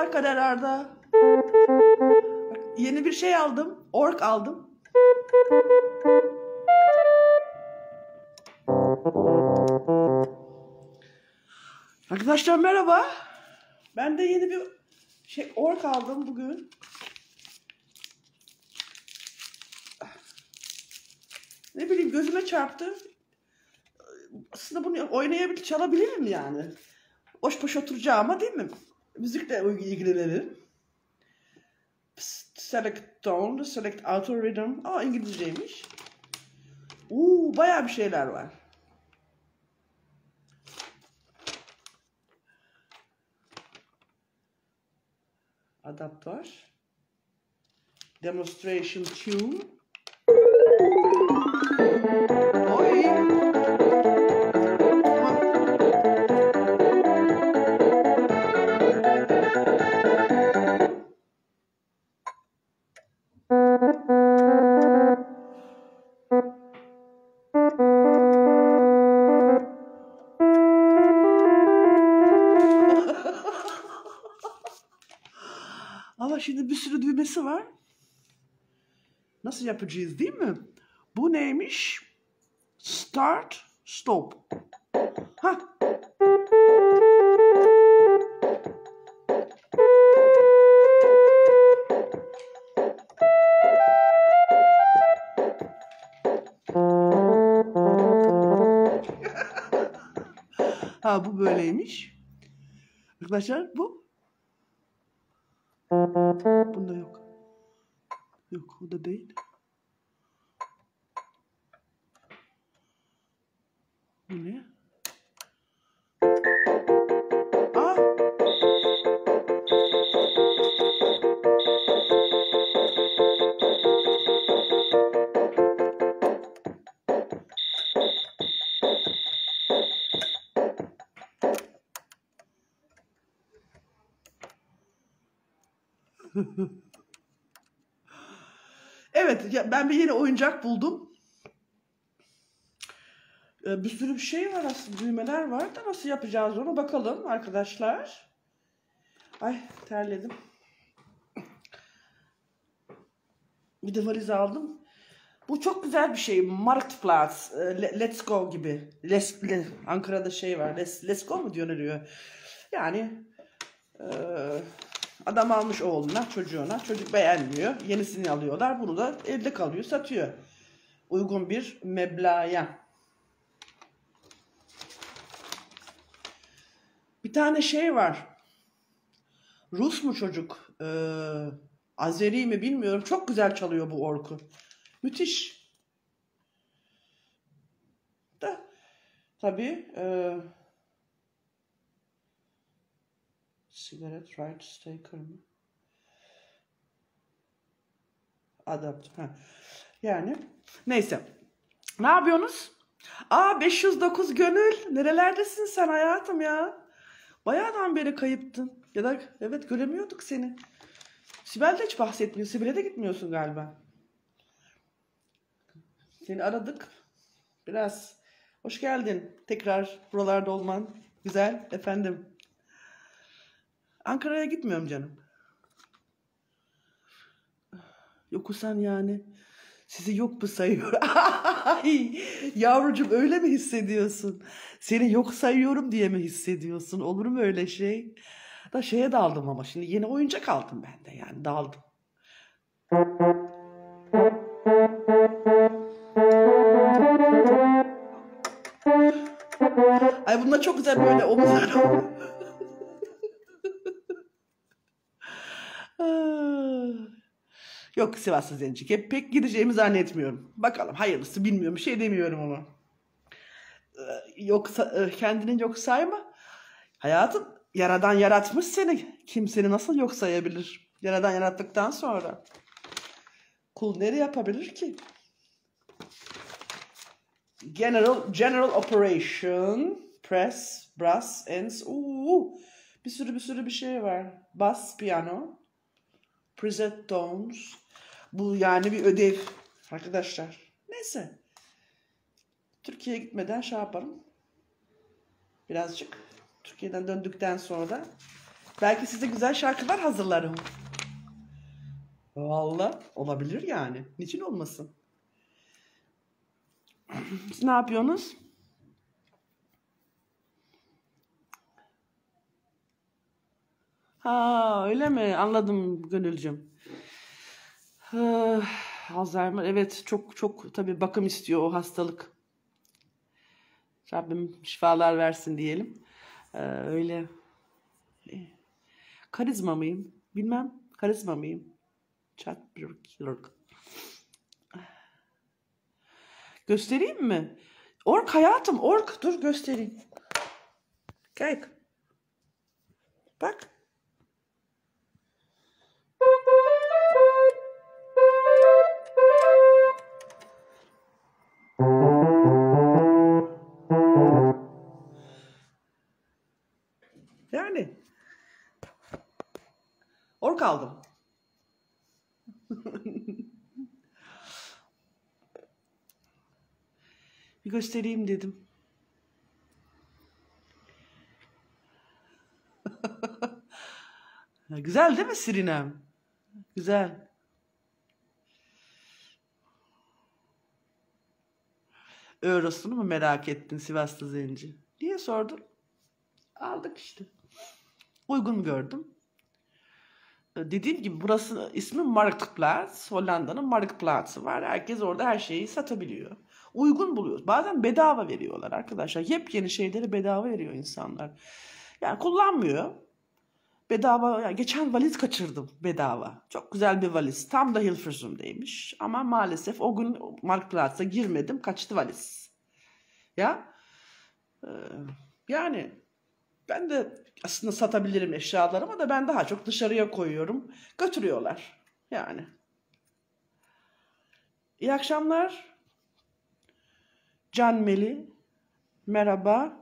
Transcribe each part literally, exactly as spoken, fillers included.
var Kader Arda. Bak, yeni bir şey aldım. Ork aldım. Arkadaşlar merhaba. Ben de yeni bir şey ork aldım bugün. Ne bileyim gözüme çarptı. Aslında bunu oynayabilir, çalabilirim yani. Boş boş oturacağıma değil mi? Müzikle ilgilenirim. Select tone, select auto rhythm. Aa İngilizceymiş. Uuu bayağı bir şeyler var. Adaptör. Demonstration tune. Oy. Ama şimdi bir sürü düğmesi var. Nasıl yapacağız değil mi? Bu neymiş? Start, stop. Ha. Ha bu böyleymiş. Arkadaşlar bu. Bunda yok. Yok o da değil. Bu ne? Aa. Evet, ya ben bir yeni oyuncak buldum. Ee, bir sürü bir şey var aslında, düğmeler var da nasıl yapacağız onu bakalım arkadaşlar. Ay terledim. Bir de valiz aldım. Bu çok güzel bir şey. Marktplatz, Let's Go gibi. Let's, le, Ankara'da şey var. Let's, Let's Go mu diyor ne diyor? Yani e, adam almış oğluna, çocuğuna. Çocuk beğenmiyor. Yenisini alıyorlar. Bunu da elde kalıyor, satıyor. Uygun bir meblağa. Bir tane şey var. Rus mu çocuk? Ee, Azeri mi bilmiyorum. Çok güzel çalıyor bu orku. Müthiş. Da tabii e, sigaret right staker mı? Adapt. Ha. Yani neyse. Ne yapıyorsunuz? Aa beş yüz dokuz Gönül. Nerelerdesin sen hayatım ya? Bayağıdan beri kayıptın. Ya da evet göremiyorduk seni. Sibel de hiç bahsetmiyor. Sibel'e de gitmiyorsun galiba. Seni aradık. Biraz. Hoş geldin. Tekrar buralarda olman. Güzel efendim. Ankara'ya gitmiyorum canım. Yokusan yani. Sizi yok mu sayıyor? Ay, yavrucuğum öyle mi hissediyorsun? Seni yok sayıyorum diye mi hissediyorsun? Olur mu öyle şey? Da şeye daldım ama şimdi yeni oyuncak aldım ben de yani daldım. Ay bunlar çok güzel böyle omuzlar. Yok Sivaslı Zencik'e pek gideceğimi zannetmiyorum. Bakalım hayırlısı bilmiyorum bir şey demiyorum onu. Yok kendini yok sayma. Hayatım Yaradan yaratmış seni. Kim seni nasıl yok sayabilir? Yaradan yarattıktan sonra. Kul nereye yapabilir ki? General General Operation Press Brass Ends. Uuu, bir sürü bir sürü bir şey var. Bass piyano. Preset tones. Bu yani bir ödev arkadaşlar. Neyse. Türkiye'ye gitmeden şey yapalım. Birazcık. Türkiye'den döndükten sonra da Belki size güzel şarkılar hazırlarım. Vallahi olabilir yani. Niçin olmasın? Siz ne yapıyorsunuz? Ha öyle mi? Anladım Gönülcüm. Ah, Alzheimer evet çok çok tabii bakım istiyor o hastalık. Rabbim şifalar versin diyelim. Ee, öyle. Karizma mıyım? Bilmem. Karizma mıyım? Chat Göstereyim mi? Ork hayatım, ork. Dur göstereyim. Kayık. Bak. Yani. Ork aldım. Bir göstereyim dedim. Güzel değil mi Sirinem? Güzel. Eurosunu mu merak ettin Sivaslı Zenci? Niye sordun? Aldık işte. Uygun gördüm. Dediğim gibi burası ismi Marktplaats. Hollanda'nın Marktplaats'ı var. Herkes orada her şeyi satabiliyor. Uygun buluyoruz. Bazen bedava veriyorlar arkadaşlar. Yepyeni şeyleri bedava veriyor insanlar. Yani kullanmıyor. Bedava. Yani geçen valiz kaçırdım bedava. Çok güzel bir valiz. Tam da Hilversum'daymış. Ama maalesef o gün Marktplaats'a girmedim. Kaçtı valiz. Ya. Ee, yani ben de aslında satabilirim eşyalarımı da ben daha çok dışarıya koyuyorum. Götürüyorlar. Yani. İyi akşamlar. Can Meli. Merhaba.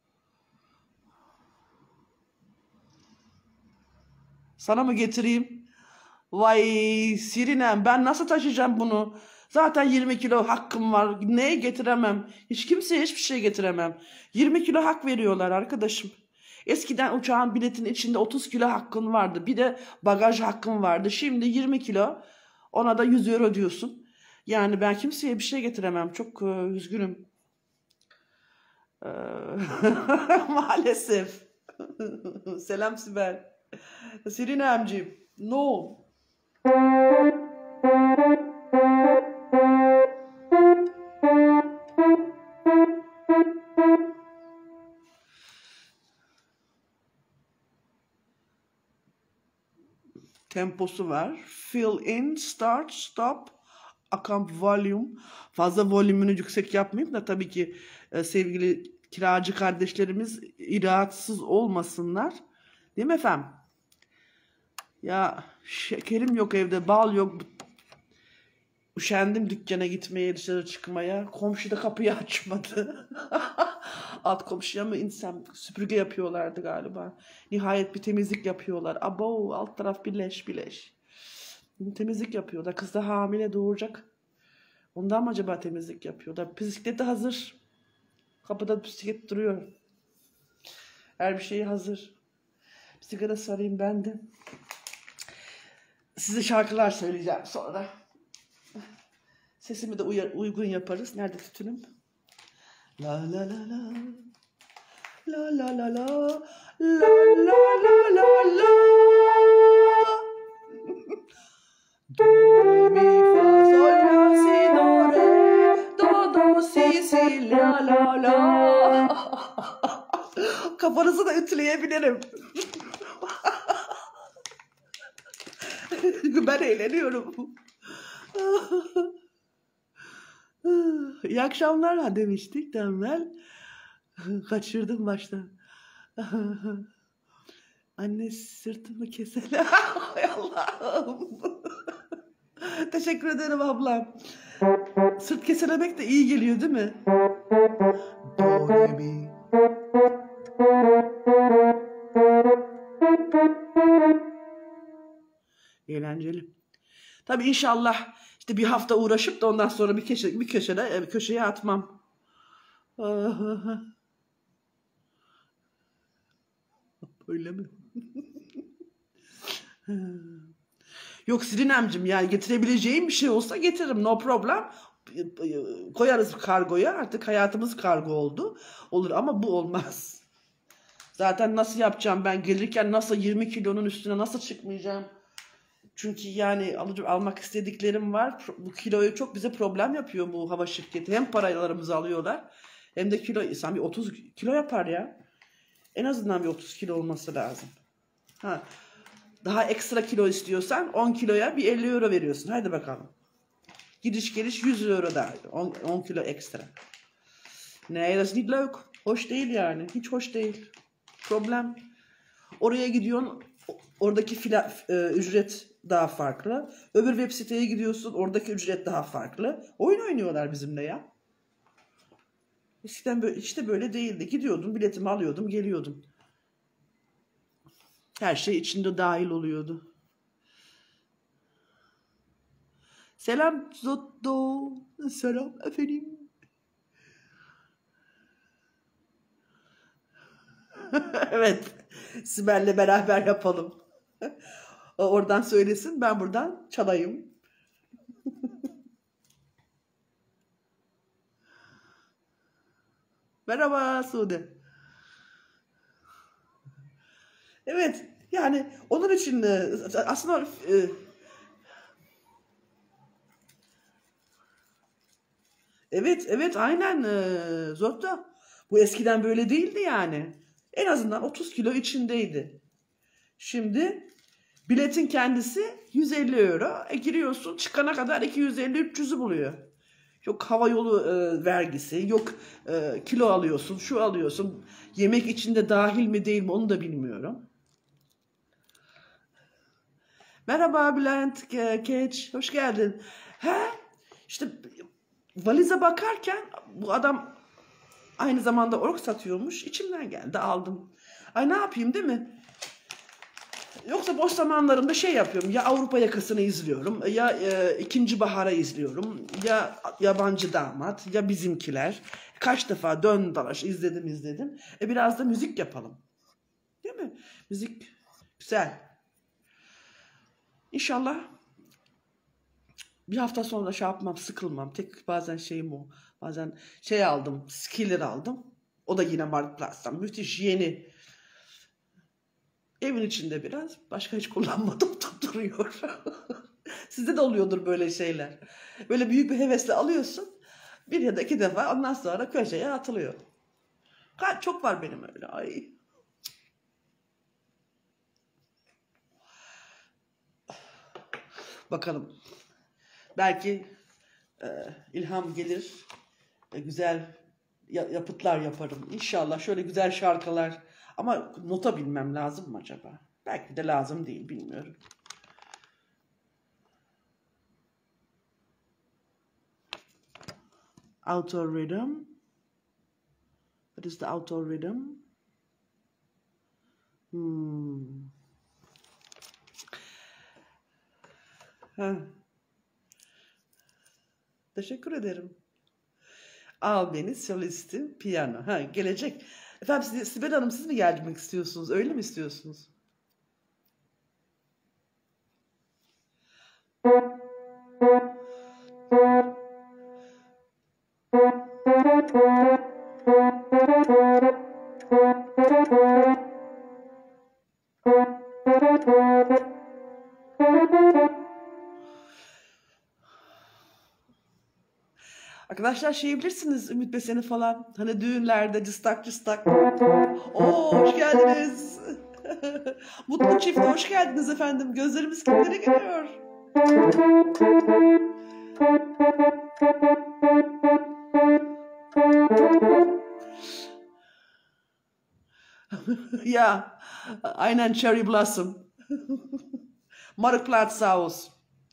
Sana mı getireyim? Vay Sirinem ben nasıl taşıyacağım bunu? Zaten yirmi kilo hakkım var. Neye getiremem? Hiç kimseye hiçbir şey getiremem. yirmi kilo hak veriyorlar arkadaşım. Eskiden uçağın biletinin içinde otuz kilo hakkın vardı. Bir de bagaj hakkın vardı. Şimdi yirmi kilo. Ona da yüz euro diyorsun. Yani ben kimseye bir şey getiremem. Çok e, üzgünüm. Ee, Maalesef. Selam Sibel. Sirinemciğim. No. Temposu var. Fill in, start, stop, account volume. Fazla volümünü yüksek yapmayayım da tabii ki e, sevgili kiracı kardeşlerimiz iratsız olmasınlar. Değil mi efendim? Ya şekerim yok evde, bal yok. Üşendim dükkana gitmeye, dışarı çıkmaya. Komşu da kapıyı açmadı. Alt komşuya mı insem süpürge yapıyorlardı galiba. Nihayet bir temizlik yapıyorlar. Abo alt taraf birleş birleş. Temizlik yapıyorlar. Kız da hamile doğuracak. Ondan mı acaba temizlik yapıyorlar? Bisiklet de hazır. Kapıda bisiklet duruyor. Her bir şey hazır. Bir sigara sarayım ben de. Size şarkılar söyleyeceğim sonra. Sesimi de uyar, uygun yaparız. Nerede tütünüm? La la la la. La la la la. La la la la la. Do, re, mi, fa, sol, la, si, do, re. Do, do, si, si, la la la. Kafanızı da ütüleyebilirim. Ben eğleniyorum. İyi akşamlar ha demiştik Temel. Kaçırdım başta. Anne sırtımı kesele. Hay Allah'ım. Teşekkür ederim ablam. Sırt keselemek de iyi geliyor değil mi? Do, re, mi. Eğlenceli. Tabii inşallah işte bir hafta uğraşıp da ondan sonra bir köşe bir köşede bir köşeye atmam. Öyle mi? Yok Sirinemcim, yani getirebileceğim bir şey olsa getiririm, no problem. Koyarız kargoya, artık hayatımız kargo oldu. Olur ama bu olmaz. Zaten nasıl yapacağım ben gelirken, nasıl yirmi kilonun üstüne nasıl çıkmayacağım? Çünkü yani alıcı almak istediklerim var. Bu kiloyu çok bize problem yapıyor bu hava şirketi. Hem paralarımızı alıyorlar hem de kilo, insan bir otuz kilo yapar ya. En azından bir otuz kilo olması lazım. Ha, daha ekstra kilo istiyorsan on kiloya bir elli euro veriyorsun. Hadi bakalım. Gidiş geliş yüz euro daha. on, on kilo ekstra. Nee, dat is niet leuk. Hoş değil yani. Hiç hoş değil. Problem. Oraya gidiyorsun. Oradaki fila, e, ücret daha farklı. Öbür web siteye gidiyorsun. Oradaki ücret daha farklı. Oyun oynuyorlar bizimle ya. Eskiden böyle, işte böyle değildi. Gidiyordum, biletimi alıyordum, geliyordum. Her şey içinde dahil oluyordu. Selam Zotto. Selam efendim. Evet. Sibel'le beraber yapalım. O oradan söylesin, ben buradan çalayım. Merhaba Sude. Evet, yani onun için e, aslında e, evet evet aynen e, Zotto. Bu eskiden böyle değildi yani. En azından otuz kilo içindeydi. Şimdi biletin kendisi yüz elli euro. E, giriyorsun, çıkana kadar iki yüz elli üç yüzü buluyor. Yok hava yolu e, vergisi, yok e, kilo alıyorsun, şu alıyorsun. Yemek içinde dahil mi değil mi onu da bilmiyorum. Merhaba Bülent Ke- Keç, hoş geldin. He, işte valize bakarken bu adam aynı zamanda ork satıyormuş. İçimden geldi, aldım. Ay ne yapayım, değil mi? Yoksa boş zamanlarımda şey yapıyorum. Ya Avrupa Yakası'nı izliyorum. Ya e, İkinci Bahar'ı izliyorum. Ya Yabancı Damat. Ya Bizimkiler. Kaç defa dön dalaş izledim izledim. E biraz da müzik yapalım. Değil mi? Müzik güzel. İnşallah bir hafta sonra şey yapmam, sıkılmam. Tek bazen şeyim o. Bazen şey aldım, Skiller aldım. O da yine Marktplatz'tan. Müthiş yeni. Evin içinde biraz. Başka hiç kullanmadım. Duruyor. Sizde de oluyordur böyle şeyler. Böyle büyük bir hevesle alıyorsun. Bir ya da iki defa, ondan sonra köşeye atılıyor. Kaç çok var benim öyle. Ay. Bakalım. Belki e, ilham gelir. E, güzel ya- yapıtlar yaparım. İnşallah şöyle güzel şarkılar. Ama nota bilmem lazım mı acaba? Belki de lazım değil, bilmiyorum. Auto rhythm. What is the auto rhythm? Hmm. Ha, teşekkür ederim. Al beni solistim piyano. Ha, gelecek. Efendim siz, Sibel Hanım, siz mi gelmek istiyorsunuz? Öyle mi istiyorsunuz? Arkadaşlar şey bilirsiniz, Ümit Besen'i falan. Hani düğünlerde cıstak cıstak. Oo, hoş geldiniz. Mutlu çift hoş geldiniz efendim. Gözlerimiz kimlere geliyor? Ya aynen Cherry Blossom. Marktplaats.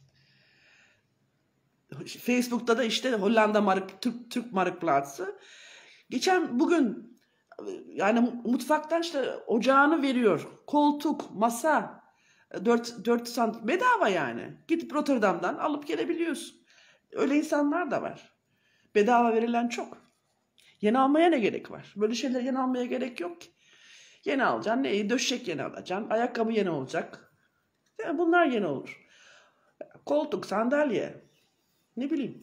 Facebook'ta da işte Hollanda Mark, Türk, Türk Marktplaatsı. Geçen bugün yani mutfaktan işte ocağını veriyor. Koltuk, masa dört dört sant bedava yani. Gidip Rotterdam'dan alıp gelebiliyorsun. Öyle insanlar da var. Bedava verilen çok. Yeni almaya ne gerek var? Böyle şeyler yeni almaya gerek yok ki. Yeni alacaksın. Neyi? Döşek yeni alacaksın. Ayakkabı yeni olacak. Yani bunlar yine olur. Koltuk, sandalye. Ne bileyim.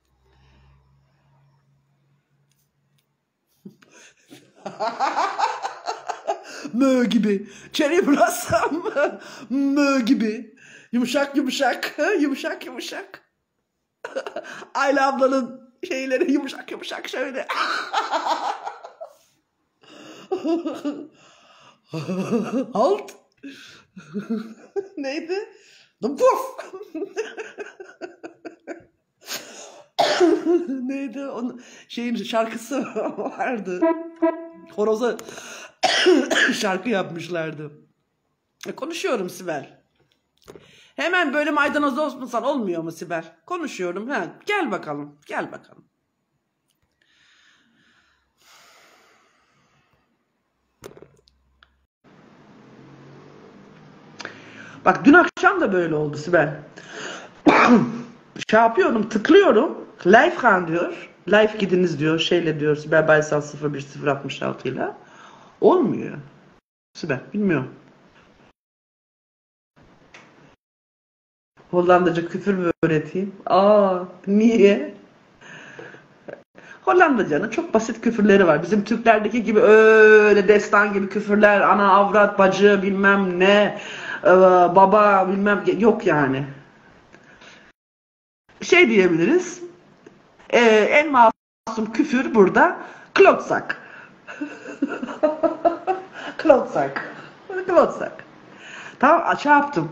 Mö gibi. Cherry Blossom. Mö gibi. Yumuşak yumuşak. Yumuşak yumuşak. Ayla ablanın şeyleri yumuşak yumuşak şöyle. Halt. Neydi? Puf. Neydi? Onun şeyin şarkısı vardı. Horoza şarkı yapmışlardı. E, konuşuyorum Sibel. Hemen böyle maydanoz olmasan olmuyor mu Sibel? Konuşuyorum. Ha, gel bakalım. Gel bakalım. Bak dün akşam da böyle oldu Sibel. Şey yapıyorum, tıklıyorum. Live kan diyor. Live gidiniz diyor. Şeyle diyor. Sibel Baysal sıfır bir sıfır altmış altı ile. Olmuyor. Sibel bilmiyorum. Hollandaca küfür mü öğreteyim? Aa, niye? Hollandaca'nın çok basit küfürleri var. Bizim Türklerdeki gibi öyle destan gibi küfürler, ana avrat bacı bilmem ne, e, baba bilmem yok yani. Şey diyebiliriz. e, en masum küfür burada klotsak. Klotsak. Klotsak. Tamam şey yaptım.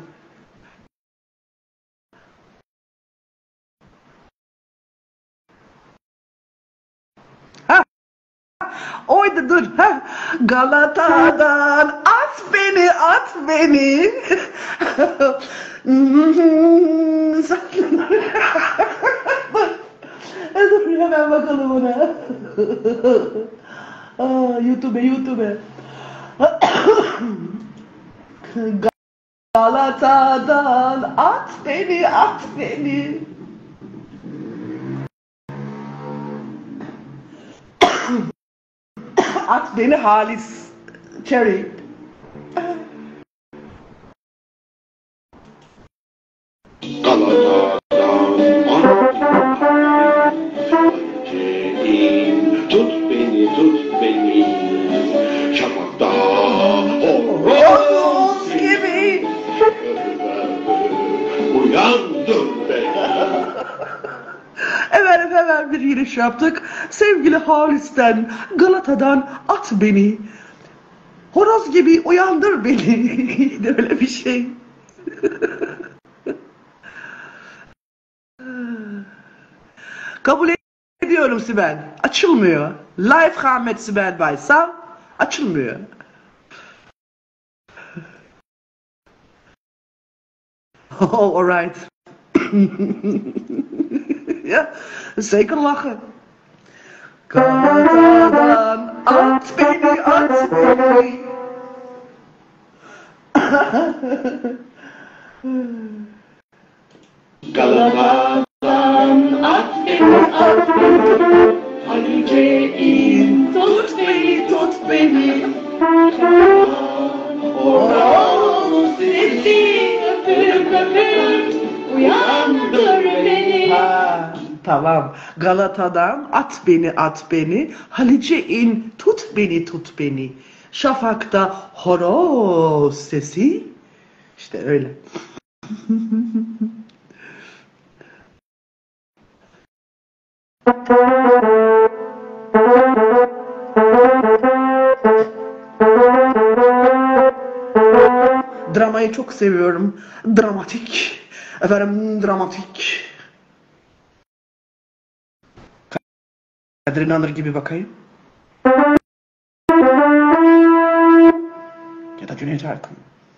Oydu dur. Ha. Galata'dan at beni, at beni. Dur hemen bakalım ona. Aa, YouTube, YouTube. Galata'dan at beni, at beni. At beni Halis. Cherry. Tut beni, tut beni. Şafakta horoz gibi. Uyandır beni. Efendim hemen bir giriş yaptık. Sevgili Halis'ten, Galata'dan at beni. Horoz gibi uyandır beni. Öyle bir şey. Kabul ediyorum Sibel. Açılmıyor. Live Ahmet Sibel Baysal açılmıyor. Oh, alright. Ya, zeker lachen. Galata'dan at beni, at beni. Galata'dan at beni, at beni. Halice in, tut beni, tut beni. Horoz sesi, öpür öpür, uyandır beni. Ha, tamam. Galata'dan at beni, at beni. Halice in, tut beni, tut beni. Şafakta horoz sesi. İşte öyle. Dramayı çok seviyorum. Dramatik. Efendim dramatik. Kadir İnanır gibi bakayım. Ya da Cüneyt Arkın.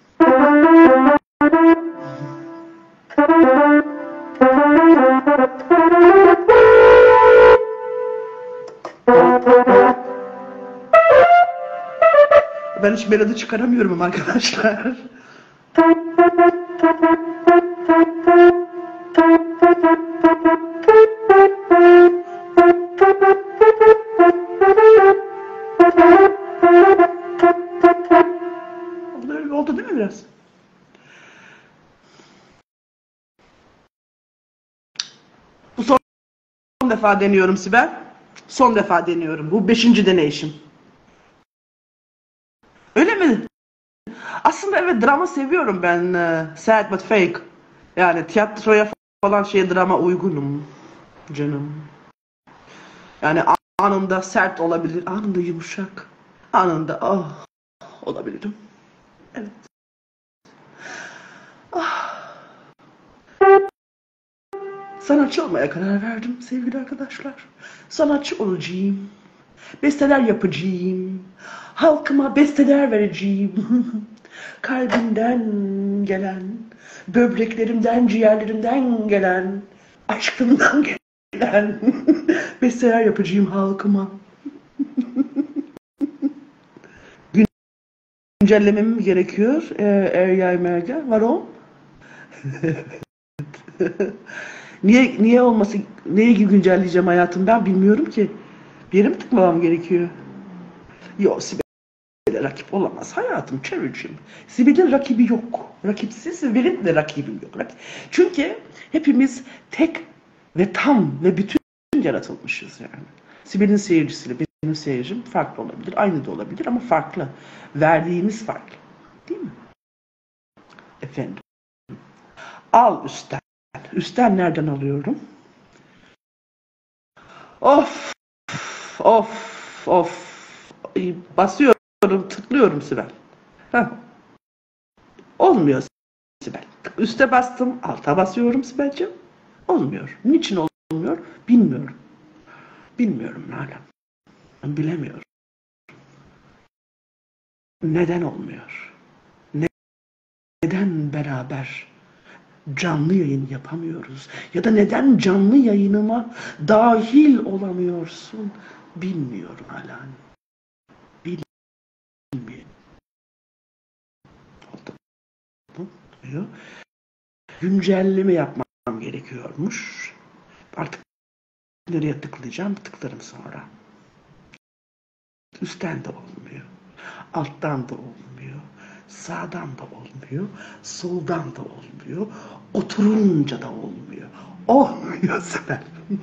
Ben hiç melodi çıkaramıyorum arkadaşlar. Bu da öyle oldu değil mi biraz? defa deniyorum Sibel. Son defa deniyorum. Bu beşinci deneyişim. Öyle mi? Aslında evet, drama seviyorum ben. e, Sad but fake. Yani tiyatroya falan, şeye, drama uygunum. Canım. Yani anında sert olabilir, anında yumuşak, anında ah olabilirim. Evet. Ah. Sanatçı olmaya karar verdim sevgili arkadaşlar. Sanatçı olacağım. Besteler yapacağım. Halkıma besteler vereceğim. Kalbimden gelen, böbreklerimden, ciğerlerimden gelen, aşkımdan gelen besteler yapacağım halkıma. Güncellemem mi gerekiyor? Ee, Eryay Mergen. Varom? Niye niye olması, neyi güncelleyeceğim hayatım ben bilmiyorum ki. Bir yere mi tıklamam gerekiyor? Yok, Sibel'e rakip olamaz hayatım, çevireceğim. Sibel'in rakibi yok. Rakipsiz, Sibel'in de rakibim yok. Çünkü hepimiz tek ve tam ve bütün yaratılmışız yani. Sibel'in seyircisiyle benim seyircim farklı olabilir, aynı da olabilir ama farklı. Verdiğimiz farklı. Değil mi? Efendim. Al üstten. Üstten nereden alıyorum? Of, of, of. Basıyorum, tıklıyorum Sibel. Heh. Olmuyor Sibel. Üste bastım, alta basıyorum Sibel'ciğim. Olmuyor. Niçin olmuyor? Bilmiyorum. Bilmiyorum Nalan. Bilemiyorum. Neden olmuyor? Neden beraber canlı yayın yapamıyoruz? Ya da neden canlı yayınıma dahil olamıyorsun? Bilmiyorum Alan. Bilmiyorum. Oldu. Güncelleme yapmam gerekiyormuş. Artık nereye tıklayacağım? Tıklarım sonra. Üstten de olmuyor. Alttan da olmuyor. Sağdan da olmuyor. Soldan da olmuyor. Oturunca da olmuyor. Olmuyor Sibel.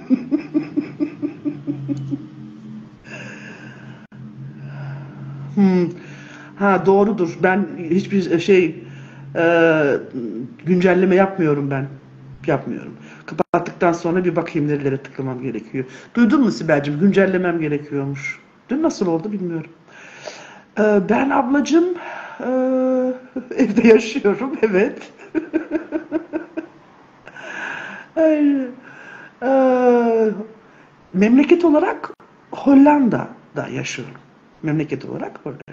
hmm. Ha doğrudur. Ben hiçbir şey e, güncelleme yapmıyorum ben. Yapmıyorum. Kapattıktan sonra bir bakayım nerelere tıklamam gerekiyor. Duydun mu Sibel'cim? Güncellemem gerekiyormuş. Dün nasıl oldu bilmiyorum. Ee, ben ablacığım e, evde yaşıyorum. Evet. Ay, e, memleket olarak Hollanda'da yaşıyorum. Memleket olarak Hollanda.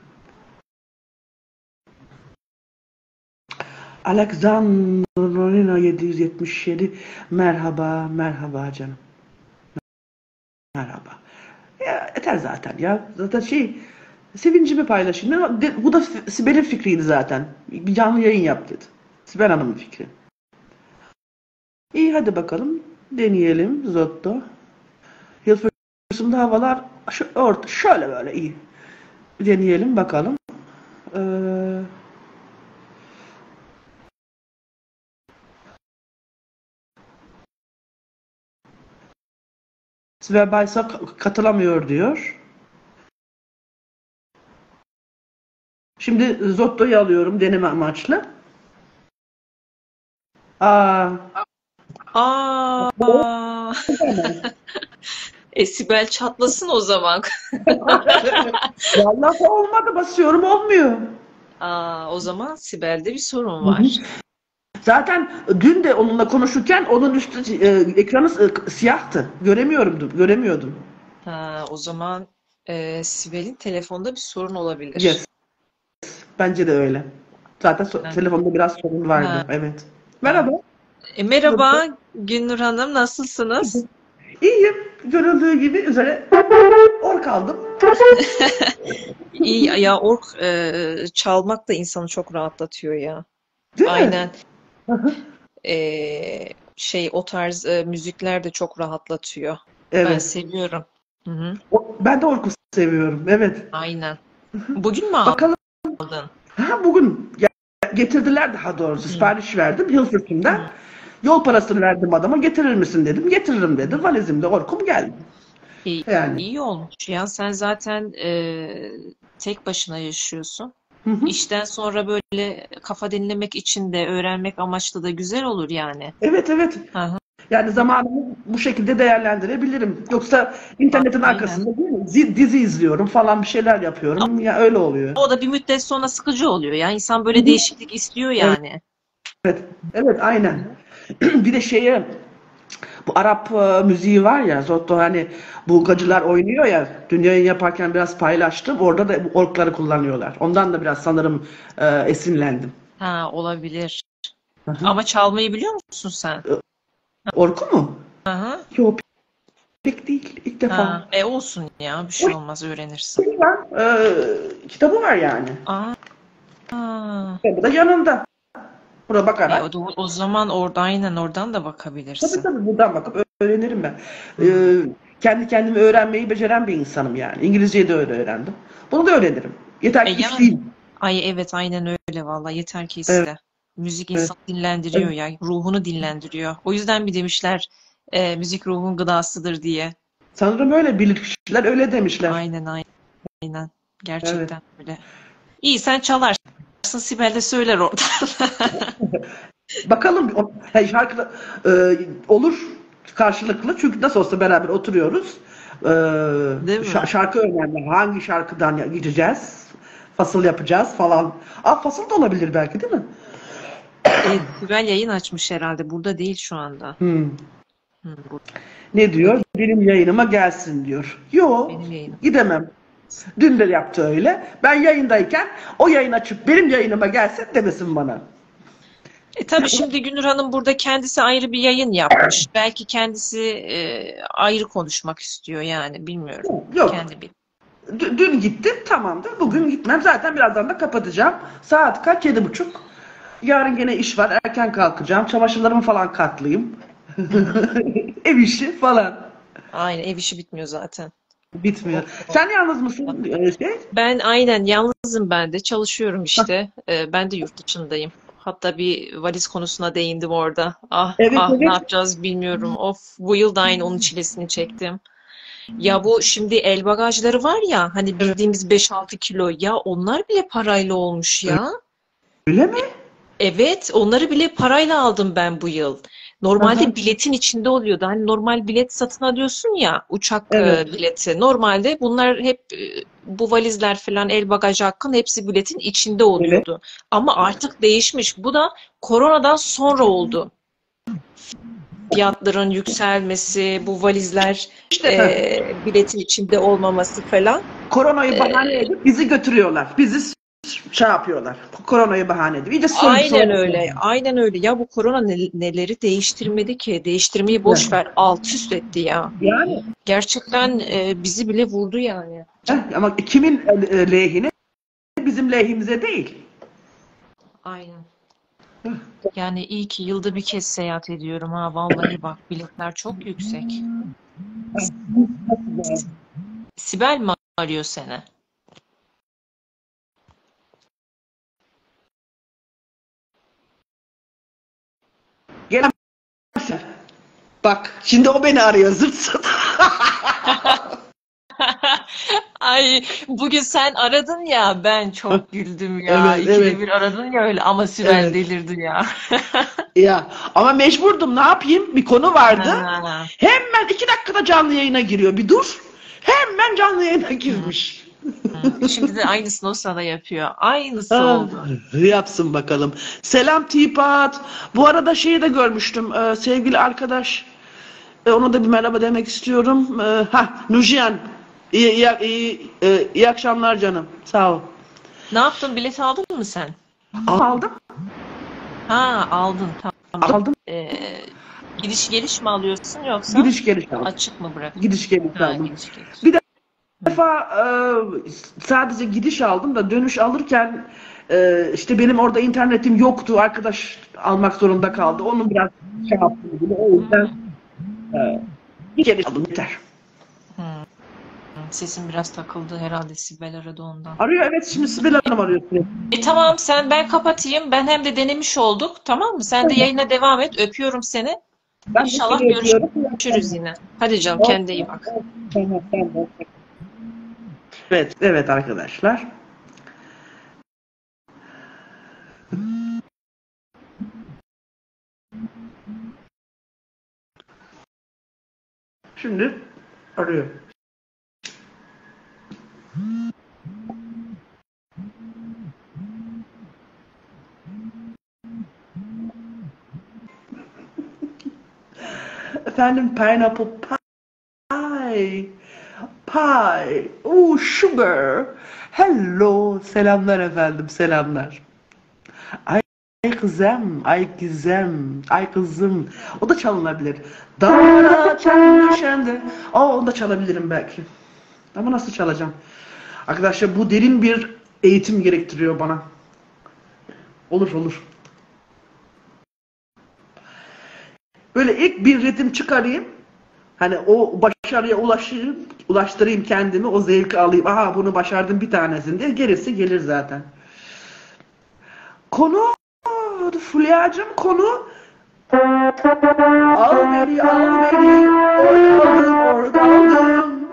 Alexandrina yedi yüz yetmiş yedi. Merhaba, merhaba canım. Merhaba. Ya, yeter zaten ya. Zaten şey, sevincimi paylaşayım. De- Bu da Sibel'in fikriydi zaten. Bir canlı yayın yap dedi. Sibel Hanım'ın fikri. İyi hadi bakalım. Deneyelim Zotto. Yılfırsım'da havalar şu, orta, şöyle böyle iyi. Deneyelim bakalım. Ee, Sibel Baysa katılamıyor diyor. Şimdi Zotto'yu alıyorum deneme amaçlı. Aa, Aa. E Sibel çatlasın o zaman. vallahi olmadı, basıyorum olmuyor. Aa, o zaman Sibel'de bir sorun Hı hı. var. Zaten dün de onunla konuşurken onun üstü e, ekranı e, siyahtı. Göremiyorum, göremiyordum. Ha, o zaman e, Sibel'in telefonda bir sorun olabilir. Yes. Bence de öyle. Zaten so- Ha. telefonda biraz sorun vardı. Ha. Evet. Merhaba. E, merhaba Günnur Hanım, nasılsınız? İyiyim. Görüldüğü gibi üzere ork aldım. İyi ya, org e, çalmak da insanı çok rahatlatıyor ya. Değil mi? Aynen. Hı hı. E, şey o tarz e, müzikler de çok rahatlatıyor. Ben Evet. seviyorum. Hı hı. O- ben de orku seviyorum. Evet. Aynen. Bugün mü Bakalım. aldın? Ha, bugün ge- getirdiler daha doğrusu. Hı. Sipariş verdim Hilfurt'umdan. Hı. Yol parasını verdim adama, getirir misin dedim. Getiririm dedi. Valizimde Orkum geldi. İyi, Yani. iyi olmuş ya. Sen zaten e, tek başına yaşıyorsun. Hı hı. İşten sonra böyle kafa dinlemek için de öğrenmek amaçlı da güzel olur yani. Evet evet. Hı hı. Yani zamanımı bu şekilde değerlendirebilirim. Yoksa internetin Aynen. arkasında değil mi? Zi- dizi izliyorum falan, bir şeyler yapıyorum. Ya öyle oluyor. O da bir müddet sonra sıkıcı oluyor ya. İnsan Hı böyle hı. değişiklik istiyor yani. Evet. Evet aynen. Bir de şeye, bu Arap e, müziği var ya, Zotto, hani bu gacılar oynuyor ya, dün yayın yaparken biraz paylaştım. Orada da bu orkları kullanıyorlar. Ondan da biraz sanırım e, esinlendim. Ha, olabilir. Hı hı. Ama çalmayı biliyor musun sen? Orku mu? Hı hı. Yok, pek değil. İlk defa. Ha, e olsun ya. Bir O şey olmaz, öğrenirsin. şey var, e, kitabı var yani. Aa, aa. Bu da yanında. Buna E, bakarak. o, o zaman orada aynen oradan da Tabii bakabilirsin. tabii, buradan bakıp öğrenirim ben. Ee, kendi kendimi öğrenmeyi beceren bir insanım yani. İngilizceyi de öyle öğrendim. Bunu da öğrenirim. Yeter E ki yani. isteyeyim. Ay evet, aynen öyle vallahi, yeter ki Evet, iste. Müzik evet, insanı dinlendiriyor evet. ya. Ruhunu dinlendiriyor. O yüzden bir demişler e, müzik ruhun gıdasıdır diye. Sanırım öyle, bilir kişiler öyle demişler. Aynen aynen. Evet. Gerçekten öyle. İyi, sen çalarsın. Sibel de söyler orada. Bakalım o, hey, şarkı e, olur karşılıklı, çünkü nasıl olsa beraber oturuyoruz. Ee, Değil şa- mi? şarkı önemli. Hangi şarkıdan ya- gideceğiz? Fasıl yapacağız falan. Aa, fasıl da olabilir belki, değil mi? E, Sibel yayın açmış herhalde. Burada değil şu anda. Hmm. Hı, Ne burada diyor? değil. Benim yayınıma gelsin diyor. Yo, Benim yayınım. gidemem. Dün de yaptı öyle. Ben yayındayken o yayın açıp benim yayınıma gelsin demesin bana. E tabii şimdi Günür Hanım burada kendisi ayrı bir yayın yapmış. Belki kendisi e, ayrı konuşmak istiyor yani, bilmiyorum. Yok. Kendi bir. D- dün gittim, tamamdır. Bugün gitmem. Zaten birazdan da kapatacağım. Saat kaç? Yedi buçuk. Yarın gene iş var. Erken kalkacağım. Çamaşırlarımı falan katlayayım. Ev işi falan. Aynen, ev işi bitmiyor zaten. Bitmiyor. O, o. Sen yalnız mısın? Ee, şey? Ben aynen yalnızım, ben de çalışıyorum işte. E, ben de yurt dışındayım. Hatta bir valiz konusuna değindim orada. Ah Evet ah, ne evet. yapacağız bilmiyorum. Of, bu yıl da aynı onun çilesini çektim. Ya bu şimdi el bagajları var ya, hani bildiğimiz beş altı kilo, ya onlar bile parayla olmuş ya. Öyle mi? Evet, onları bile parayla aldım ben bu yıl. Aha. Normalde biletin içinde oluyordu. Hani normal bilet satın alıyorsun ya, uçak Evet. e, bileti. Normalde bunlar hep e, bu valizler falan, el bagajı hakkın hepsi biletin içinde Evet. oluyordu. Ama artık değişmiş. Bu da koronadan sonra oldu. Fiyatların yükselmesi, bu valizler İşte heh, e, biletin içinde olmaması falan. koronayı E, bahane edip bizi götürüyorlar. Bizi şey yapıyorlar. Koronayı bahane edip. İyice soyup Aynen soğuk. öyle, aynen öyle. Ya bu korona ne- neleri değiştirmedi ki? Değiştirmeyi boş ver, alt üst etti ya. Yani Gerçekten e, bizi bile vurdu yani. heh, ama kimin e, lehine? Bizim lehimize değil. Aynen. Yani iyi ki yılda bir kez seyahat ediyorum ha. Vallahi bak, biletler çok yüksek. Sibel mi arıyor seni? Gel. Bak şimdi o beni arıyor, zırt zırt. Ay, bugün sen aradın ya, ben çok güldüm ya. Evet İkide evet bir aradın ya öyle, ama Sibel evet. delirdi ya. Ya ama mecburdum, ne yapayım? Bir konu vardı. Ha. Hemen iki dakikada canlı yayına giriyor. Bir dur. Hemen canlı yayına Hı, girmiş. hı. Şimdi de aynısını o sana yapıyor. Aynısı Ha, oldu. yapsın bakalım. Selam Tipat. Bu arada şeyi de görmüştüm. Ee, sevgili arkadaş. E, ona da bir merhaba demek istiyorum. Ee, ha, Nujian. İyi, iyi, iyi, e, iyi akşamlar canım. Sağ ol. Ne yaptın? Bilet aldın mı sen? Aldım. Ha, aldın, tamam. Aldım. Ee, gidiş geliş mi alıyorsun, yoksa Gidiş geliş aldım. açık mı bırak? Gidiş geliş Ha, aldım. gidiş geliş. Bir Hı. defa e, sadece gidiş aldım da dönüş alırken e, işte benim orada internetim yoktu. Arkadaş almak zorunda kaldı. Onu biraz şey yaptım. O yüzden Hı. e, bir geliş aldım, yeter. Hı. sesim biraz takıldı herhalde, Sibel aradı ondan. Arıyor, evet, şimdi Sibel Hanım arıyor. E tamam, sen ben kapatayım. Ben hem de denemiş olduk. Tamam mı? Sen de yayına devam et. Öpüyorum seni. Ben de İnşallah seni öpüyorum. görüşürüz yine. Hadi canım, kendine iyi bak. Evet, evet arkadaşlar. Şimdi arıyor. Efendim, pineapple pie. Pie. Oh, sugar. Hello. Selamlar efendim, selamlar. Ay kızım, ay kızım, ay kızım. O da çalınabilir. Dağlara çen düşende. Aa, onu da çalabilirim belki. Ama nasıl çalacağım? Arkadaşlar, bu derin bir eğitim gerektiriyor bana. Olur olur. Böyle ilk bir ritim çıkarayım. Hani o başarıya ulaşayım, ulaştırayım kendimi, o zevki alayım. Aha, bunu başardım bir tanesinde. Gerisi gelir zaten. Konu, Fulya'cığım, konu. Al beni, al beni, orada aldım, orada aldım.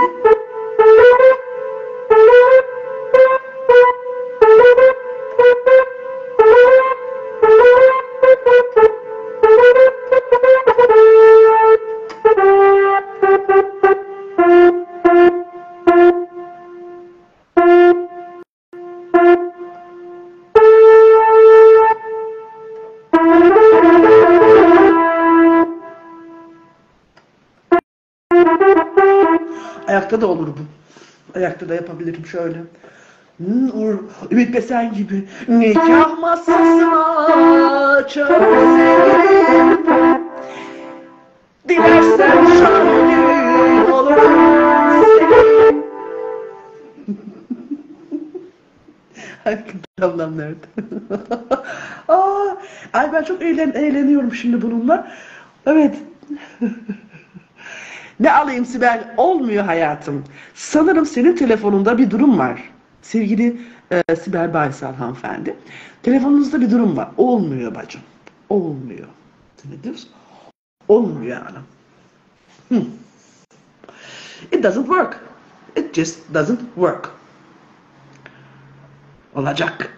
Ayakta da olur bu. Ayakta da yapabilirim şöyle. Hmm, Uğur, Ümit Besen gibi. Nikah masasına çözelim. Dilersen şahit olurum senin. Ay, ablam nerede? Aa, ay ben çok eğlen eğleniyorum şimdi bununla. Evet. Ne alayım Sibel? Olmuyor hayatım. Sanırım senin telefonunda bir durum var. Sevgili e, Sibel Baysal hanımefendi. Telefonunuzda bir durum var. Olmuyor bacım. Olmuyor. Ne diyorsun? Olmuyor hanım. Hmm. It doesn't work. It just doesn't work. Olacak.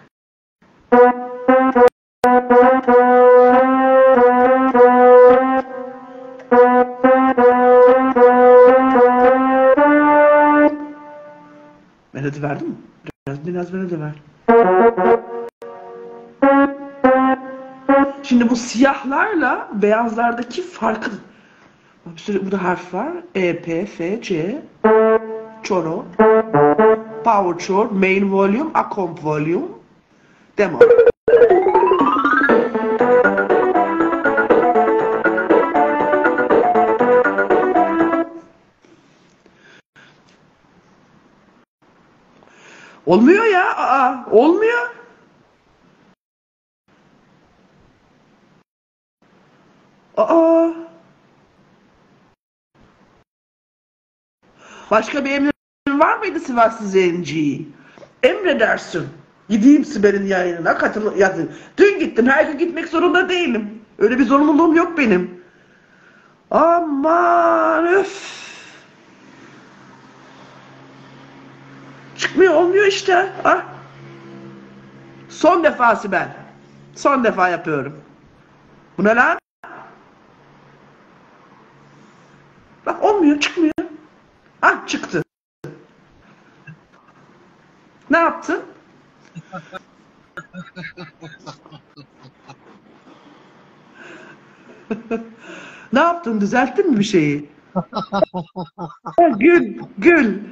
Melodi verdin mi? Biraz, biraz melodi ver. Şimdi bu siyahlarla beyazlardaki farkı. Bir sürü burada harf var. E, P, F, C, Çoro, Power Chord, Main Volume, Accomp Volume, Demo. Olmuyor ya. Aa, olmuyor. Aa. Başka bir emrin var mıydı Sivaslı Zenci? Emredersin. Gideyim Sibel'in yayınına katıl yazın. Dün gittim, her gün gitmek zorunda değilim. Öyle bir zorunluluğum yok benim. Aman öf. Çıkmıyor, olmuyor işte. Ah. Son defa Sibel. Son defa yapıyorum. Bu ne lan? Bak olmuyor, çıkmıyor. Ah, çıktı. Ne yaptın? Ne yaptın? Düzelttin mi bir şeyi? Gül, gül.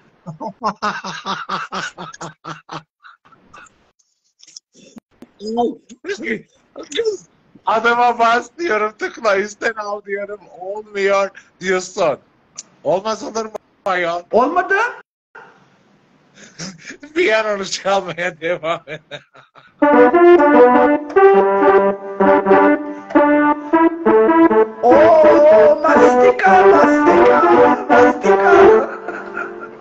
Adama bas diyorum, tıkla üstten al diyorum, olmuyor diyorsun. Olmaz olur mu ayol? Olmadı. Bir an onu çalmaya devam et. Oo, mastika, mastika, mastika.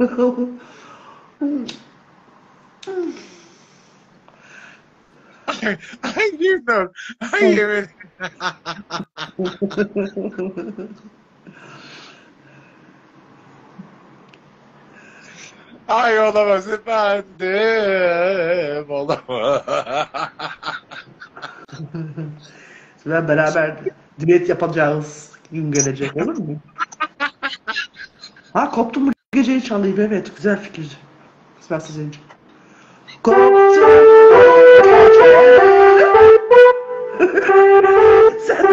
Ay, ay Gülnur. Ay yemin. Ay olamaz efendim. Olamaz. Ve beraber düet yapacağız gün gelecek, olur mu? Ha, koptum mu geceyi çalayım, evet, güzel fikir. Ben size önce. Koptum. Sen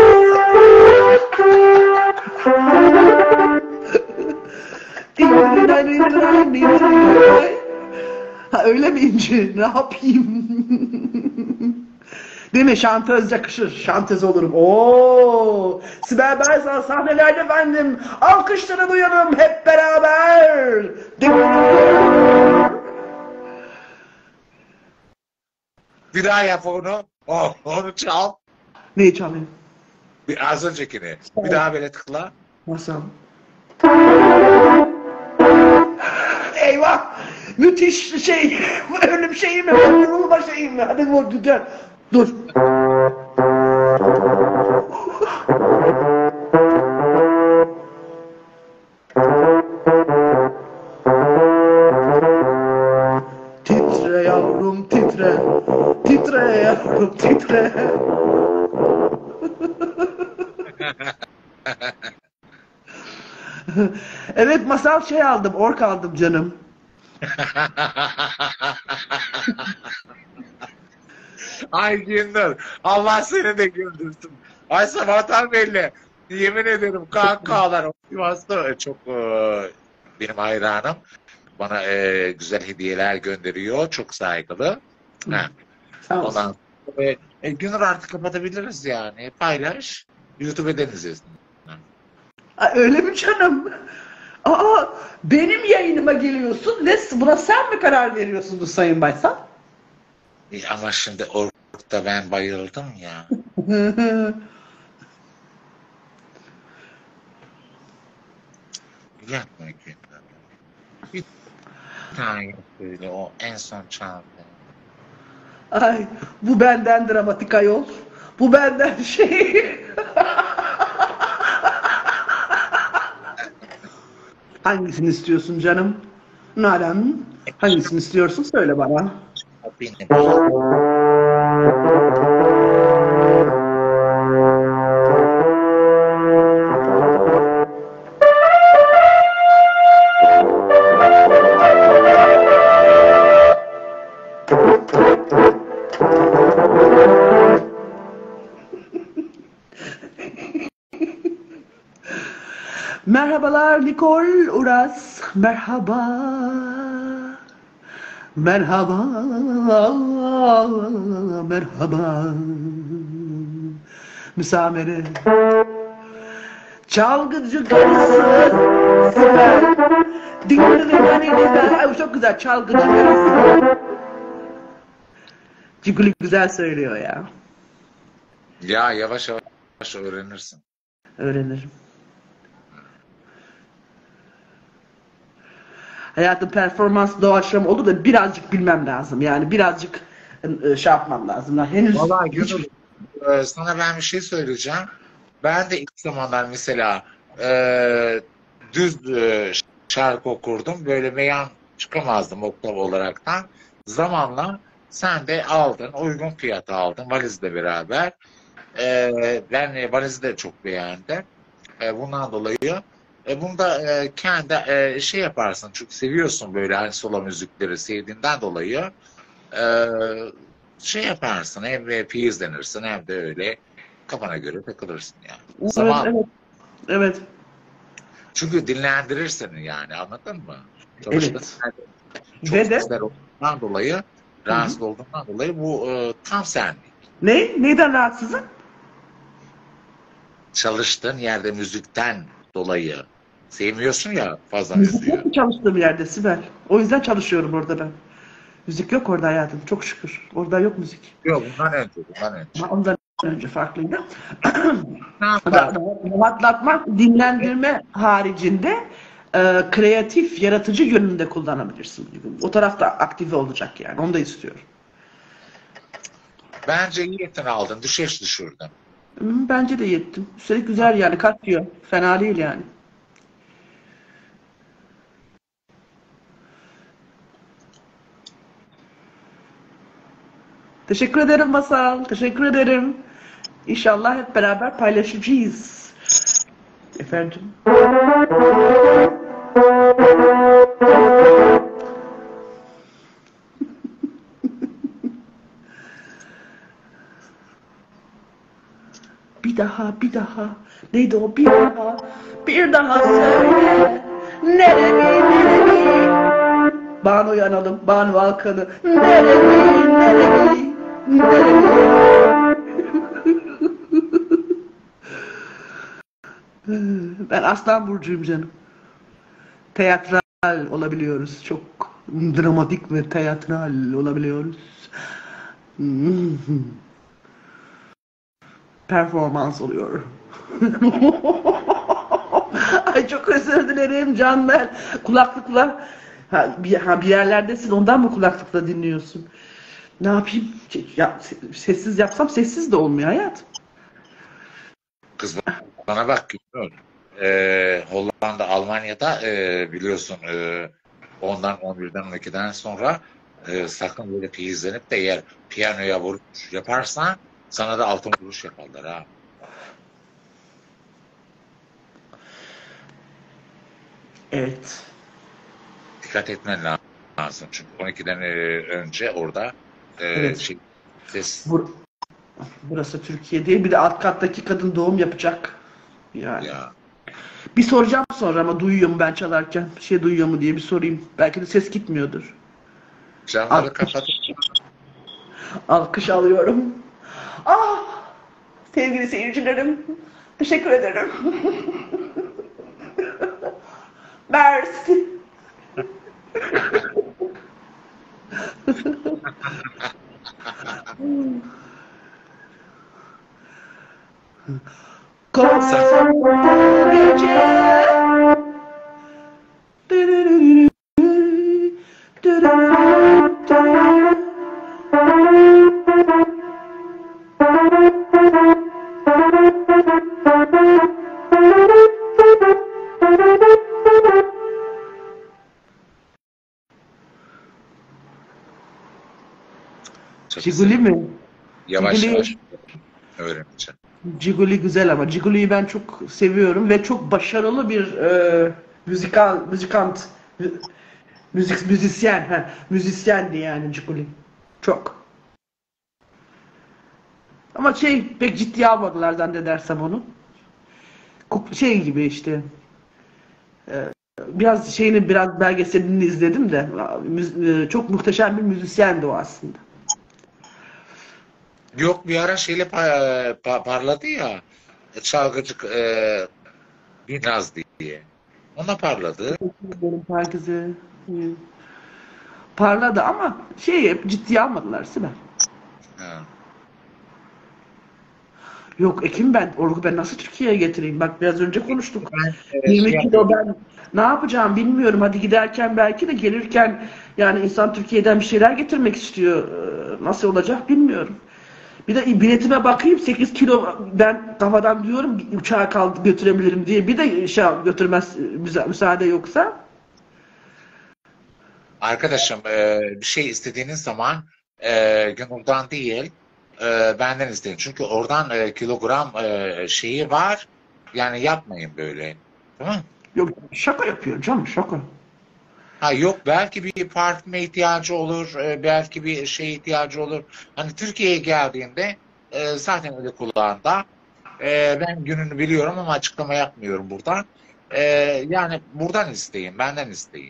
ha, öyle mi İnci? Ne yapayım? Değil mi? Şantöz yakışır. Şantöz olurum. Oo! Sibel Baysal sahnelerde efendim. Alkışları duyalım hep beraber. Değil mi? Bir daha yap onu. Oh, onu çal. Neyi çalayım? Bir az öncekini. Bir daha böyle tıkla. Nasıl? Eyvah! Müthiş şey! Ölüm şeyi mi? Vurulma şeyi mi? Hadi vur, dur. Dur. Titre yavrum titre. Titre yavrum titre. Evet, masal şey aldım, ork aldım canım. Ay Gündür. Allah seni de güldürsün. Ay sabahtan belli. Yemin ederim kahkahalar. Sivas'ta çok e, benim hayranım. Bana e, güzel hediyeler gönderiyor. Çok saygılı. Ha. Sağ olsun. Ondan sonra, e, e, Gündür artık kapatabiliriz yani. Paylaş. YouTube'a denizlesin. Aa, öyle mi canım? Aa, benim yayınıma geliyorsun ve buna sen mi karar veriyorsunuz Sayın Baysal? E, ama şimdi Orkut'ta ben bayıldım ya. Yapma Gündür. Bir tane böyle o en son çaldı. Ay, bu benden dramatik ayol. Bu benden şey. Hangisini istiyorsun canım? Nalan, hangisini istiyorsun söyle bana. Benim. Merhabalar Nikol Uras. Merhaba. Merhaba. Merhaba. Müsamere. Çalgıcı karısı. Sibel. Dinle. Ay, çok güzel çalgıcı karısı. Ciguli güzel söylüyor ya. Ya yavaş yavaş öğrenirsin. Öğrenirim. Hayatım performans doğaçlama olur da birazcık bilmem lazım. Yani birazcık e, şey yapmam lazım. Henüz Vallahi hiç- Gönül, e, sana ben bir şey söyleyeceğim. Ben de ilk zamanlar mesela e, düz e, şarkı okurdum. Böyle meyan çıkamazdım oktav olaraktan. Zamanla sen de aldın. Uygun fiyata aldın. Valizle beraber. E, ben e, valizi de çok beğendim. E, bundan dolayı e, bunda e, kendi e, şey yaparsın. Çünkü seviyorsun böyle hani solo müzikleri sevdiğinden dolayı. E, şey yaparsın. Hem e, feyizlenirsin hem de öyle kafana göre takılırsın yani. Evet, Zaman, evet. Evet. çünkü dinlendirir seni yani, anladın mı? Evet. Sonuçta çok Ve de ister olduğundan dolayı, rahatsız olduğundan dolayı bu e, tam senlik. ne? Neyden rahatsızım? Çalıştığın yerde müzikten dolayı sevmiyorsun ya fazla müziği. Müzik yok çalıştığım yerde Sibel. O yüzden çalışıyorum orada ben. Müzik yok orada hayatım. Çok şükür. Orada yok müzik. Yok bundan önce, bundan önce. Ama ondan önce farklıydı. Ne yapar? Rahatlatmak, dinlendirme haricinde e, kreatif, yaratıcı yönünde kullanabilirsin. O tarafta aktive olacak yani. Onu da istiyorum. Bence iyi ettin aldın. Düşeş düşürdün. Hı, bence de yettim. Üstelik güzel yani. Katıyor. Fena değil yani. Teşekkür ederim Masal. Teşekkür ederim. İnşallah hep beraber paylaşacağız. Efendim. Bir daha, bir daha. Neydi o? Bir daha. Bir daha söyle. Neremi, neremi. Banu Yanalım, Banu Alkan'ı. Neremi, neremi, neremi. Ben Aslan Burcu'yum canım. Teatral olabiliyoruz. Çok dramatik ve teatral olabiliyoruz. Performans oluyor. Ay çok özür dilerim canlar. Kulaklıkla ha, bir, ha, bir yerlerdesin ondan mı kulaklıkla dinliyorsun? Ne yapayım? Ya, sessiz yapsam sessiz de olmuyor hayat. Kız bana bak Gülnur. Ee, Hollanda, Almanya'da e, biliyorsun e, ondan on birden on ikiden sonra e, sakın böyle filizlenip de eğer piyanoya vuruş yaparsan sana da altın vuruş yaparlar ha. Evet. Dikkat etmen lazım çünkü on ikiden e, önce orada e, Evet. şey, ses Bur Burası Türkiye değil. Bir de alt kattaki kadın doğum yapacak. Yani. ya. Bir soracağım sonra ama duyuyor mu ben çalarken? Bir şey duyuyor mu diye bir sorayım. Belki de ses gitmiyordur. Camları Alkış. kapat. Alkış alıyorum. Ah! Sevgili seyircilerim. Teşekkür ederim. Mersi. Konser bu gece. Çok Ciguli güzel. mi? Yavaş Ciguli. yavaş öğreneceğim. Ciguli güzel ama Ciguli'yi ben çok seviyorum ve çok başarılı bir e, müzikal, müzikant, mü- müzik müzisyen, ha, müzisyendi yani Ciguli. Çok. Ama şey pek ciddiye almadılar zannedersem onu. Kup- Şey gibi işte. e, Biraz şeyini biraz belgeselini izledim de müz- e, çok muhteşem bir müzisyendi o aslında. Yok bir ara şeyle pa- pa- parladı ya çalgıcı e, Binnaz diye. Ona parladı. Benim herkese e, parladı ama şey hep ciddiye almadılar Sibel. Ha. Yok Ekim ben, Orgu ben nasıl Türkiye'ye getireyim? Bak biraz önce konuştuk. Ben e, şey yirmi kilo yapıyorum. ben ne yapacağım bilmiyorum. Hadi giderken belki de gelirken yani insan Türkiye'den bir şeyler getirmek istiyor. Ee, Nasıl olacak bilmiyorum. Bir de biletime bakayım sekiz kilo ben kafadan diyorum uçağa kaldı götürebilirim diye. Bir de şey götürmez müsa- müsaade yoksa. Arkadaşım e, bir şey istediğiniz zaman e, Gönül'den değil e, benden isteyin. Çünkü oradan e, kilogram e, şeyi var. Yani yapmayın böyle. Tamam mı? Yok şaka yapıyor canım şaka. Ha yok belki bir parfüme ihtiyacı olur, e, belki bir şey ihtiyacı olur. Hani Türkiye'ye geldiğinde e, zaten öyle kulağında. E, ben gününü biliyorum ama açıklama yapmıyorum buradan. E, yani buradan isteyin, benden isteyin.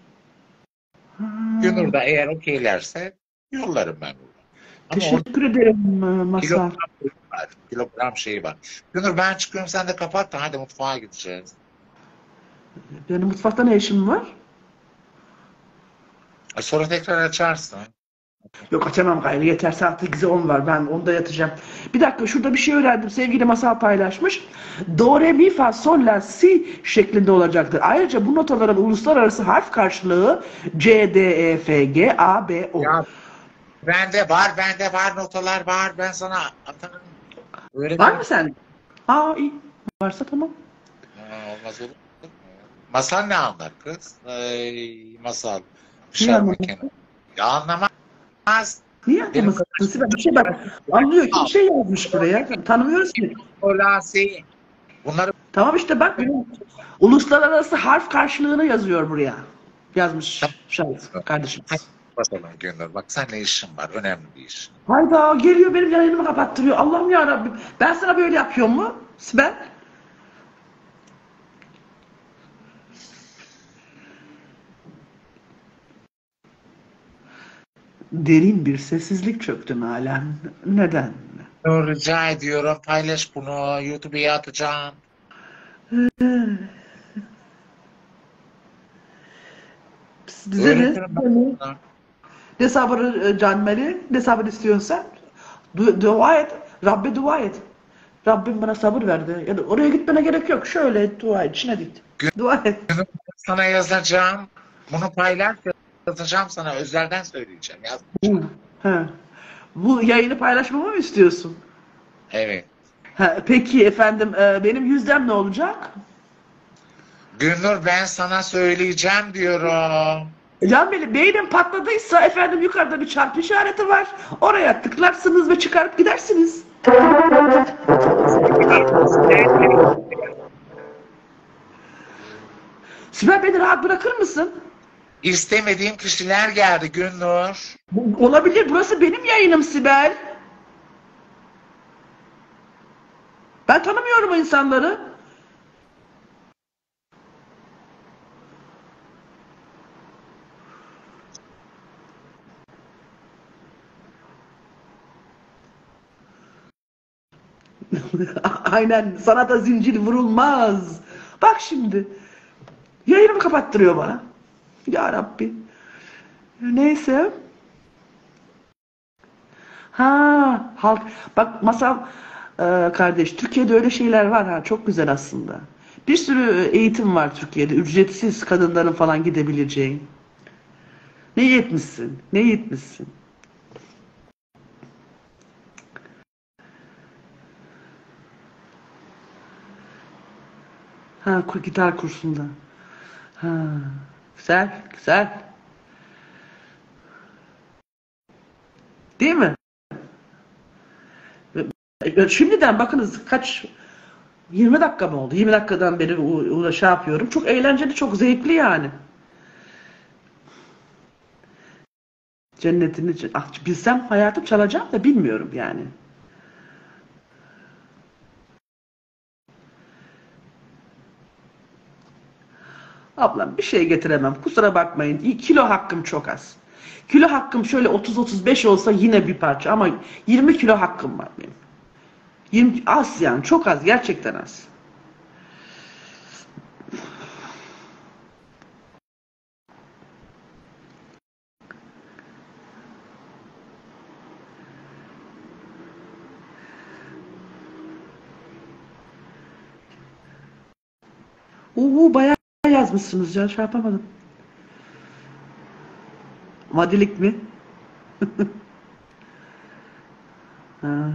Günür de eğer okeylerse yollarım ben buradan. Ama orada Teşekkür ederim e, Masal. kilogram şeyi var, kilogram şeyi var. Günür ben çıkıyorum sen de kapat da hadi mutfağa gideceğiz. Benim mutfakta ne işim var? E, sonra tekrar açarsın. Yok açamam gayrı. Yeter saat sekize on var. Ben onda yatacağım. Bir dakika şurada bir şey öğrendim. Sevgili Masal paylaşmış. Do, re, mi, fa, sol, la, si şeklinde olacaktır. Ayrıca bu notaların uluslararası harf karşılığı C, D, E, F, G, A, B, O. Ya bende var, bende var, notalar var. Ben sana atarım. Öyle Var mı sen? Aa iyi. Varsa tamam. Ha, olmaz olur mu? Masal ne anlar kız? Ay, masal. Niye anlamaz? Şarmakene. Ya anlamaz. Niye Benim anlamasın? Sibel bir şey bak. Anlıyor ki bir şey yazmış buraya. Tanımıyoruz ki. kolasi. Bunları Tamam işte bak. Uluslararası harf karşılığını yazıyor buraya. Yazmış Şahit kardeşimiz. basalım Gönül. Bak sen ne işin var? Önemli bir iş. Hayda geliyor benim yayınımı kapattırıyor. Allah'ım yarabbim. Ben sana böyle yapıyor mu Sibel? Derin bir sessizlik çöktü Nalan. Neden? Rica ediyorum. Paylaş bunu. YouTube'a atacağım. Bize ne? Öğretirim ben sana. Ne sabır e, Canmeli? Ne sabır istiyorsun sen? Du dua et. Rabbe dua et. Rabbim bana sabır verdi. Ya da oraya gitmene gerek yok. Şöyle dua et. İçine git. Dua et. Sana yazacağım. Bunu paylaş yazacağım sana. Özelden söyleyeceğim. Yaz. Hı. Ha. Bu yayını paylaşmamı mı istiyorsun? Evet. Ha, peki efendim e, benim yüzdem ne olacak? Gülnur ben sana söyleyeceğim diyorum. Can benim beynim patladıysa efendim yukarıda bir çarpı işareti var. Oraya tıklarsınız ve çıkarıp gidersiniz. Sibel beni rahat bırakır mısın? İstemediğim kişiler geldi Gülnur. Bu- Olabilir. Burası benim yayınım Sibel. Ben tanımıyorum o insanları. Aynen. Sana da zincir vurulmaz. Bak şimdi. Yayınımı kapattırıyor bana. Ya Rabbi. Neyse. Ha, halk. Bak Masal e, kardeş. Türkiye'de öyle şeyler var ha. Çok güzel aslında. Bir sürü eğitim var Türkiye'de. Ücretsiz kadınların falan gidebileceği. Ne iyi etmişsin. Ne iyi etmişsin. Ha, ku- gitar kursunda. Ha, güzel, güzel. Değil mi? E, Şimdiden bakınız kaç yirmi dakika mı oldu? yirmi dakikadan beri u- u- şey yapıyorum. Çok eğlenceli, çok zevkli yani. Cennetini ah, bilsem hayatım çalacağım da bilmiyorum yani. Ablam bir şey getiremem. Kusura bakmayın. İyi, kilo hakkım çok az. Kilo hakkım şöyle otuz otuz beş olsa yine bir parça ama yirmi kilo hakkım var benim. yirmi az yani çok az gerçekten az. Oo bayağı yazmışsınız ya şey yapamadım. Madilik mi? Ha,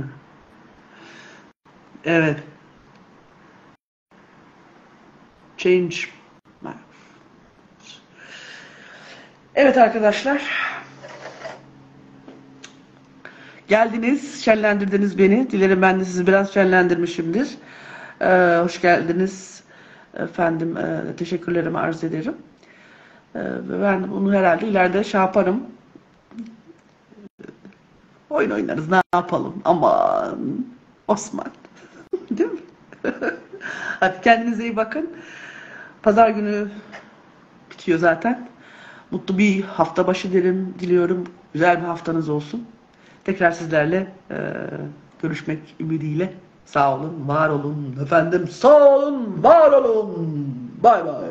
evet. Change. Evet arkadaşlar. Geldiniz, şenlendirdiniz beni. Dilerim ben de sizi biraz şenlendirmişimdir. Ee, hoş geldiniz. Efendim, e, teşekkürlerimi arz ederim. Ee, ve ben bunu herhalde ileride şey yaparım. Oyun oynarız, ne yapalım? Aman Osman. Değil mi? Hadi kendinize iyi bakın. Pazar günü bitiyor zaten. Mutlu bir hafta başı derim, diliyorum. Güzel bir haftanız olsun. Tekrar sizlerle e, görüşmek ümidiyle. Sağ olun, var olun efendim. Sağ olun, var olun. Bay bay.